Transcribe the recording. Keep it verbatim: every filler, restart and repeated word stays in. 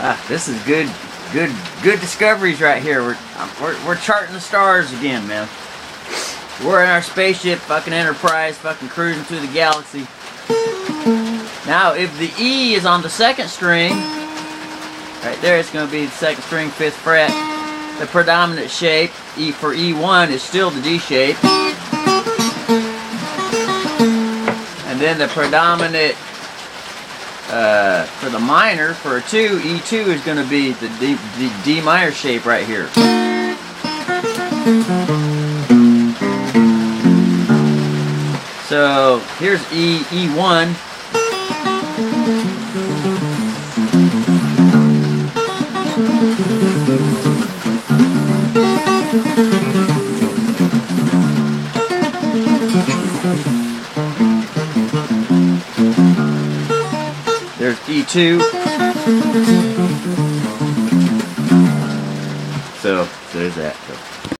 Ah, this is good, good, good discoveries right here. We're, we're, we're charting the stars again, man. We're in our spaceship, fucking Enterprise, fucking cruising through the galaxy. Now, if the E is on the second string, right there, it's going to be the second string, fifth fret. The predominant shape, E for E one, is still the D shape. And then the predominant uh, for the minor, for a two, E two is going to be the D, the D minor shape right here. So here's E, E one. There's E two. So, so there's that. So.